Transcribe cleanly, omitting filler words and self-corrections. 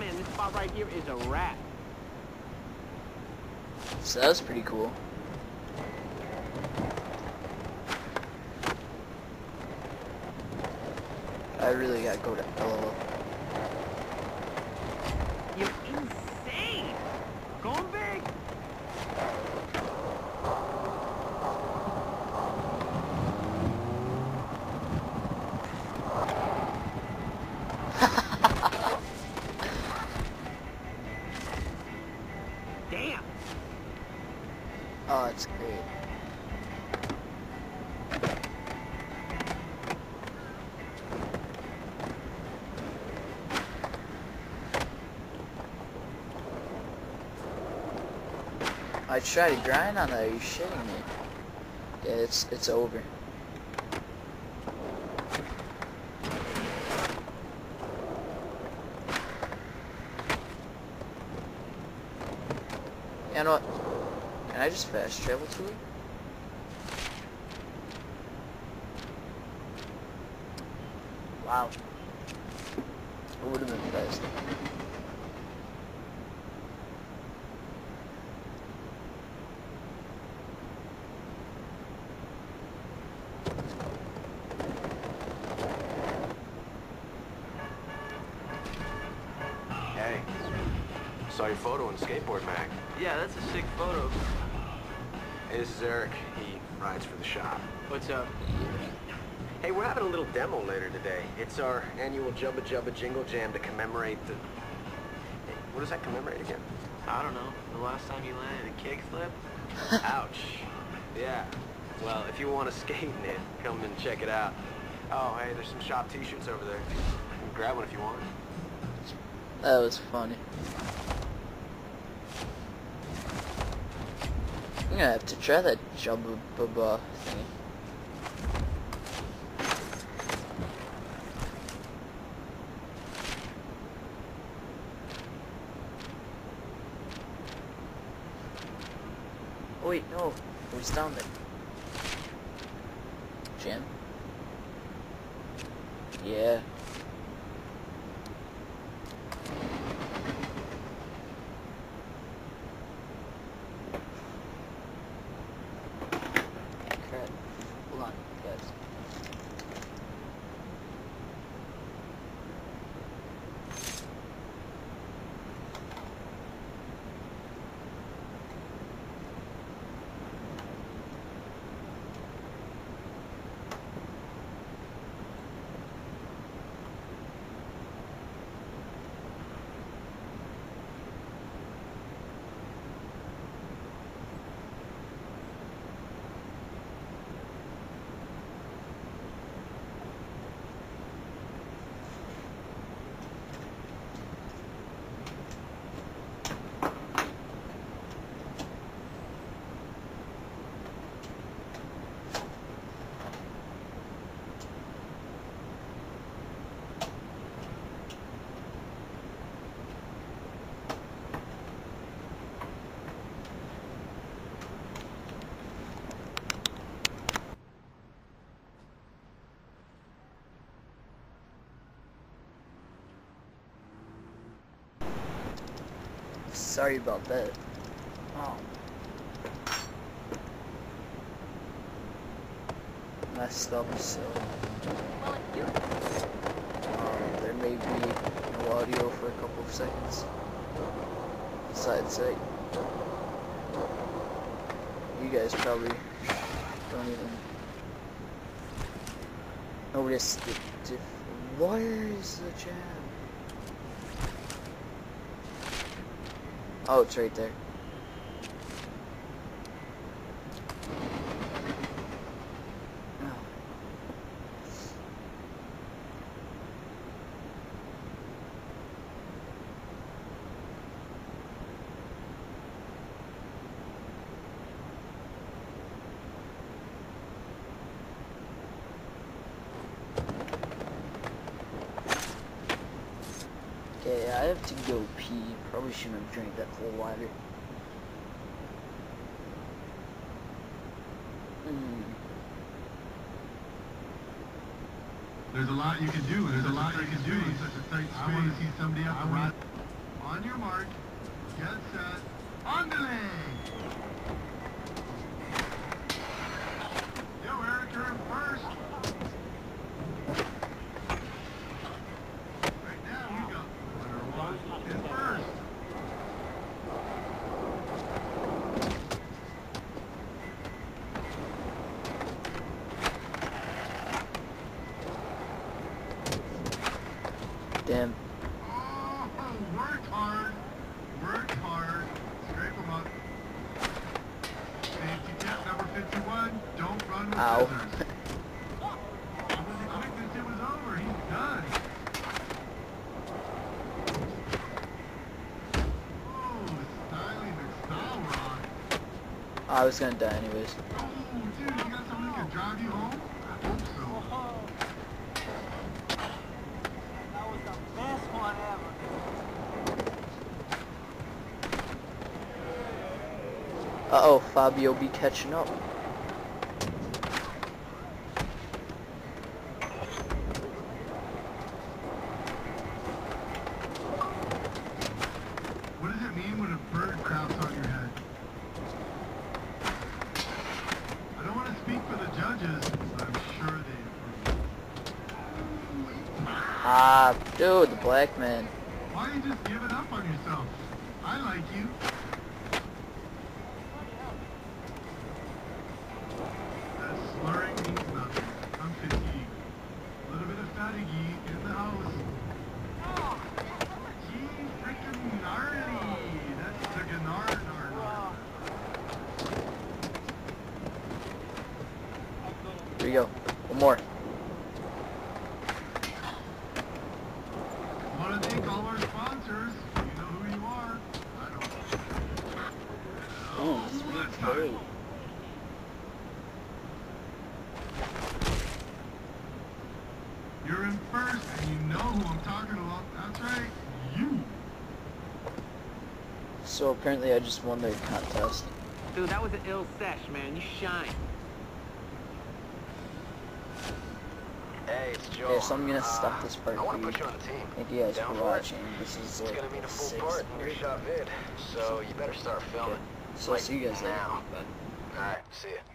man, this spot right here is a wrap. So that was pretty cool. I really gotta go to LOL. You're insane! Going big! Damn! Oh, it's great. I tried to grind on that. Are you shitting me? Yeah, it's over. You know what? Can I just fast travel to it? Wow. It would have been faster. Hey, saw your photo on Skateboard Mag. Yeah, that's a sick photo. Hey, this is Eric. He rides for the shop. What's up? Hey, we're having a little demo later today. It's our annual Jubba Jubba Jingle Jam to commemorate the... Hey, what does that commemorate again? I don't know. The last time you landed a kickflip? Ouch. Yeah. Well, if you want to skate in it, come and check it out. Oh, hey, there's some shop t-shirts over there. You can grab one if you want. That was funny. I'm gonna have to try that Jubba Bubba thingy. Oh wait, no. It was down there. Jam? Yeah. Crap. Hold on, guys. Sorry about that. Oh. Messed up, so there may be no audio for a couple of seconds. Besides that, you guys probably don't even know where this. Where is the jam? Oh, it's right there. Oh. Okay, I have to go pee. Probably shouldn't have drank that whole water. There's a lot you can do. There's a lot you can do. Such a tight space. I want to see somebody else ride. On your mark, get set, on delay! Yo, Eric, you're in first! Right now, we got winner one in first! Damn. Oh, work hard! Work hard! Scrape them up. Safety tip number 51, don't run with Ow. scissors. He wasn't quick until it was over, he's done. Oh, Styling McStyle rock. I was gonna die anyways. Oh, dude, you got someone who can drive you home? I hope so. That was the best one ever. Uh-oh, Fabio be catching up. What does it mean when a bird craps on your head? I don't want to speak for the judges, but I'm sure they approve. Ah, dude, the black man. Why are you just giving up on yourself? I like you. That slurring means nothing. I'm fatigued. A little bit of fatigue in the house. Gee, freaking gnarly. That's the gnar. Here we go. One more. I want to thank all our sponsors. You know who you are. I don't. Ooh, sweet pay. You're in first, and you know who I'm talking about. That's right, you. So apparently I just won the contest. Dude, that was an ill sesh, man. You shine. Hey, it's Joe. Okay, so I'm gonna stop this part I for want to you. put you on the team. Thank you guys Down for for it? watching. This is It's like gonna mean a full 6th part in your part. shot vid, so you better start filming. So I'll see you guys later. now. Bye. Alright, see ya.